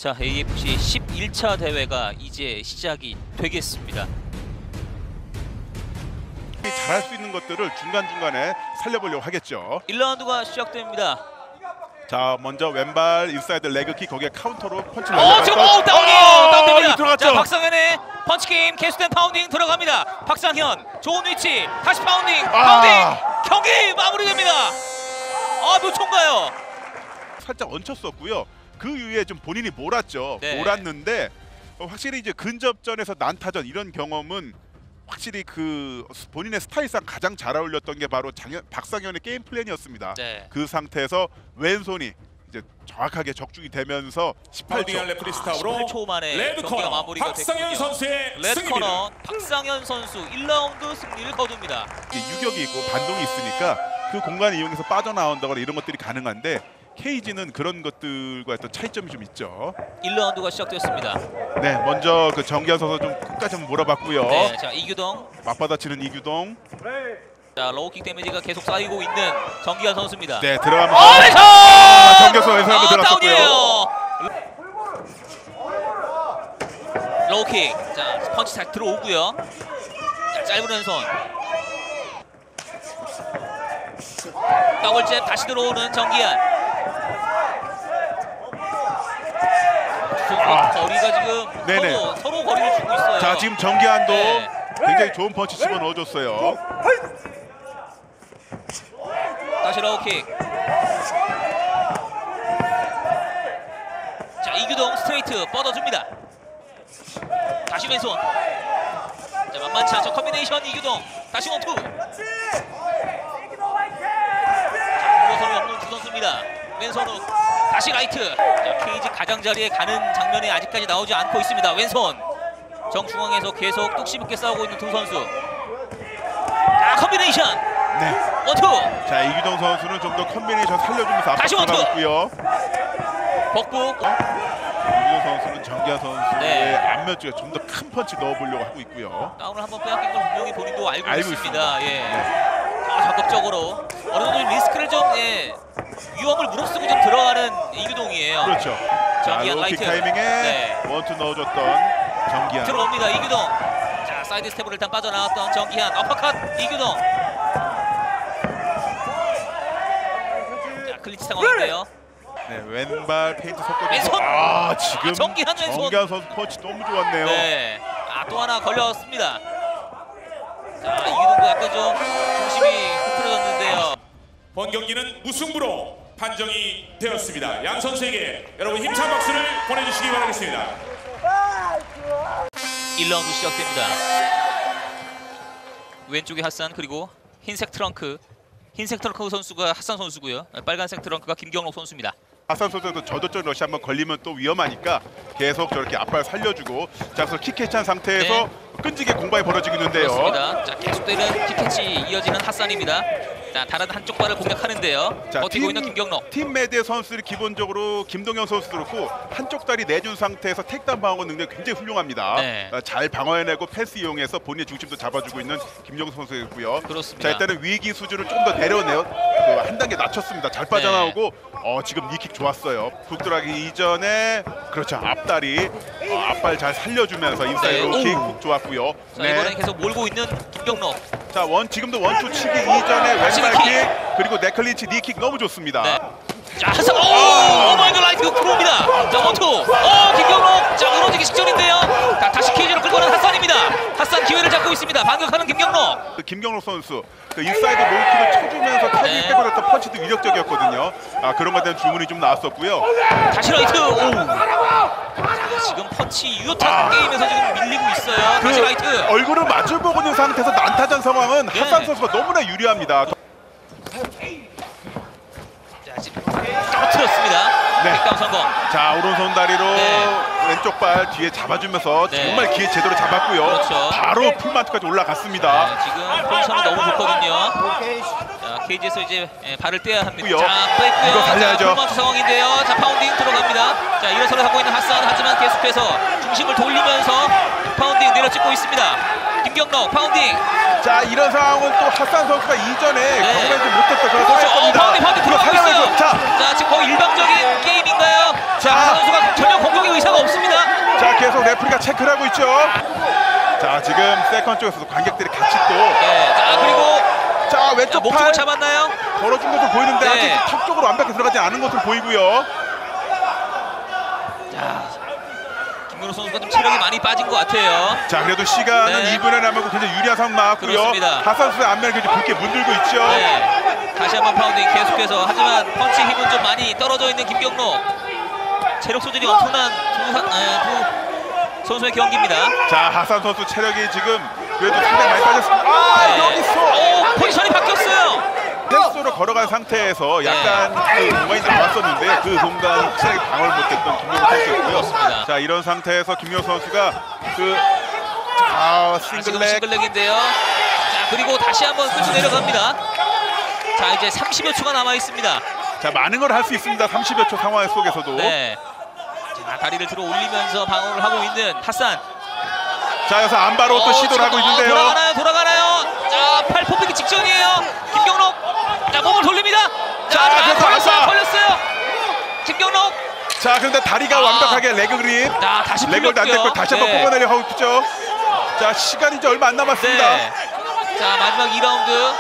자, AFC 11차 대회가 이제 시작이 되겠습니다. 잘할 수 있는 것들을 중간중간에 살려보려고 하겠죠. 1라운드가 시작됩니다. 자, 먼저 왼발 인사이드 레그킥, 거기에 카운터로 펀치를 지금 다운됩니다. 들어갔죠. 자, 박상현의 펀치 게임 계속된 파운딩 들어갑니다. 박상현 좋은 위치, 다시 파운딩. 경기 마무리됩니다. 몇 초인가요? 살짝 얹혔었고요. 그 이후에 좀 본인이 몰았죠. 네. 몰았는데 확실히 이제 근접전에서 난타전 이런 경험은 확실히 그 본인의 스타일상 가장 잘 어울렸던 게 바로 박상현의 게임 플랜이었습니다. 네. 그 상태에서 왼손이 이제 정확하게 적중이 되면서 18초 레프리 스타우로 18초 만에 레드 경기가 코너 마무리가 박상현 됐군요. 선수의 레드 승리입니다. 코너 박상현 선수 1라운드 승리를 거둡니다. 유격이 있고 반동이 있으니까 그 공간을 이용해서 빠져나온다거나 이런 것들이 가능한데 케이지는 그런 것들과 또 차이점이 좀 있죠. 1라운드가 시작되었습니다. 네, 먼저 그 정기환 선수 좀 끝까지 한번 몰아봤고요. 네, 자 이규동. 맞받아치는 이규동. 자 로우킥 데미지가 계속 쌓이고 있는 정기환 선수입니다. 네, 들어가면서 왼손! 정기환 선수 왼손 한번 들어갔고요. 다운이에요. 로우킥. 자 펀치 잘 들어오고요. 자 짧은 왼손. 더블잽 다시 들어오는 정기환. 거리가 지금 네네. 서로 거리를 주고 있어요. 자, 지금 정기환도 네. 굉장히 좋은 펀치 집어 넣어줬어요. 다시 로우킥. 자 이규동 스트레이트 뻗어줍니다. 다시 왼손. 자 만만치 않죠. 컨비네이션 이규동. 다시 원투. 자 공모선이 없는 두 선수입니다. 왼손 훅. 다시 라이트. 자 케이지 가장자리에 가는 장면이 아직까지 나오지 않고 있습니다. 왼손. 정중앙에서 계속 뚝심있게 싸우고 있는 두 선수. 자 컨비네이션. 네. 원투. 자, 이규동 선수는 좀 더 컨비네이션 살려주면서 다시 앞으로 원투. 나갔고요. 복부. 이규동 선수는 정기환 선수의 네. 안면 쪽에 좀 더 큰 펀치 넣어보려고 하고 있고요. 다운을 한번 빼앗긴 걸 분명히 본인도 알고 있습니다. 있습니다. 예. 네. 적극적으로 어느 정도 리스크를 좀 위험을 무릅쓰고 좀 들어가는 이규동이에요. 그렇죠. 자, 정기환 로킥 라이트. 타이밍에 네. 원투 넣어줬던 정기환. 들어옵니다. 이규동. 자 사이드 스텝으로 일단 빠져나왔던 정기환. 어퍼컷 이규동. 자 클린치 상황인데요. 네, 왼발 페인트 섞어줘서 왼손! 지금 정기환 왼손! 정기환 선수 펀치 너무 좋았네요. 네. 또 하나 걸렸습니다. 자 이규동도 약간 좀 중심이 흐트러졌는데요. 본 경기는 무승부로 판정이 되었습니다. 양 선수에게 여러분 힘찬 박수를 보내주시기 바라겠습니다. 1라운드 시작됩니다. 왼쪽에 핫산 그리고 흰색 트렁크 선수가 핫산 선수고요. 빨간색 트렁크가 김경록 선수입니다. 하산 선수도 저도적 러시 한번 걸리면 또 위험하니까 계속 저렇게 앞발 살려주고 자, 그래서 킥캐치한 상태에서 네. 끈질게 공방이 벌어지고 있는데요. 그렇습니다. 자 계속되는 킥캐치 이어지는 핫산입니다. 자 다른 한쪽 발을 공략하는데요. 자, 버티고 있는 김경록. 팀 매드의 선수들이 기본적으로 김동현 선수도 그렇고 한쪽 다리 내준 상태에서 택다운 방어 능력이 굉장히 훌륭합니다. 네. 잘 방어해내고 패스 이용해서 본인의 중심도 잡아주고 있는 김경록 선수였고요. 그렇습니다. 자, 일단은 위기 수준을 좀 더 내려내요. 한 단계 낮췄습니다. 잘 빠져나오고 지금 니킥 좋았어요. 훅 들어가기 이전에 그렇죠. 앞다리 앞발 잘 살려주면서 인사이드 네. 킥 훅 좋았고요. 자 이번엔 계속 몰고 있는 김경록. 자, 지금도 원투 치기 이전에 왼발 킥 그리고 네클린치 니킥 너무 좋습니다. 네. 자 핫산 오마이갓 라이트 들어옵니다. 자 원투. 김경록. 자 무너지기 직전인데요. 자 다시 케이지로 끌고 가는 핫산입니다. 핫산 기회를 잡고 있습니다. 반격하는 김경록. 김경록 선수 그 인사이드 로우킥을 쳐주면서 타이밍 빼고 났던 펀치도 위력적이었거든요. 그런 것에 대한 주문이 좀 나왔었고요. 다시 라이트. 지금 펀치 유효탄 게임에서 지금 밀리고 있어요. 다시 라이트. 얼굴을 마주보고 있는 상태에서 난타전 상황은 핫산 선수가 너무나 유리합니다. 자 지금 터뜨렸습니다. 네. 킥다운 성공. 자, 오른손 다리로 네. 왼쪽 발 뒤에 잡아주면서 네. 정말 기회 제대로 잡았고요. 그렇죠. 바로 풀마트까지 올라갔습니다. 지금 포지션이 너무 좋거든요. 자 케이지에서 이제 발을 떼야 합니다. 이거 자 뺐고요. 살려야죠. 풀마운트 상황인데요. 자 파운딩 들어갑니다. 자 일어서를 하고 있는 핫산. 하지만 계속해서 중심을 돌리면서 파운딩 내려찍고 있습니다. 김경록 파운딩. 자, 이런 상황은 또 핫산 선수가 이전에 경험하지 못했던 그런 그렇죠. 상황입니다. 파운딩 들어가고 있어요. 자, 자 지금 거의 일방적인 게임인가요? 자 자. 선수가 전혀 공격이 컨트롤하고 있죠. 자, 지금 세컨 쪽에서도 관객들이 같이 또 네. 자, 그리고 자, 왼쪽 목쪽을 팔 잡았나요? 걸어준 것으로 보이는데 네. 아직 턱 쪽으로 완벽히 들어가지 않은 것으로 보이고요. 자, 김민호 선수가 좀 체력이 많이 빠진 것 같아요. 자, 그래도 시간은 네. 2분에 남았고 굉장히 유리한 상황 나왔고요. 그렇습니다. 하산 선수의 안면을 굉장히 붉게 물들고 있죠. 네. 다시 한번 파운딩 계속해서, 하지만 펀치 힘은 좀 많이 떨어져 있는 김경록. 체력 소진이 엄청난 두 선수의 경기입니다. 자, 하산 선수 체력이 지금 그래도 상당히 많이 빠졌습니다. 아, 네. 여기서 포지션이 바뀌었어요. 펜스로 걸어간 상태에서 약간 그 공간이 나왔었는데 그 공간 확실하게 방어를 못했던 김명호 선수였고요. 그렇습니다. 자, 이런 상태에서 김명호 선수가 지금 싱글렉 싱글렉인데요. 자, 그리고 다시 한번 끝이 내려갑니다. 자, 이제 30여 초가 남아 있습니다. 자, 많은 걸 할 수 있습니다. 30여 초 상황 속에서도. 네. 자, 다리를 들어 올리면서 방어를 하고 있는 핫산. 자, 여기서 안바로 또 시도를 하고 있는데요. 돌아가나요? 자, 팔 뽑히기 직전이에요. 김경록. 자, 몸을 돌립니다. 자, 그래서 안바. 걸렸어요. 김경록. 자, 그런데 다리가 완벽하게 레그 그립. 자, 다시 레그도 안 풀렸고요. 됐고 다시 한번 네. 뽑아내려 하고 있죠. 자, 시간이 이제 얼마 안 남았습니다. 네. 자, 마지막 2라운드.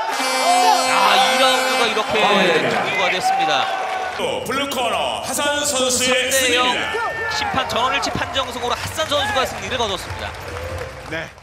2라운드가 이렇게 종료가 됐습니다. 또 블루코너 하산 선수의 3대0 승리입니다. 심판 전원일치 판정승으로 핫산 선수가 승리를 거뒀습니다. 네.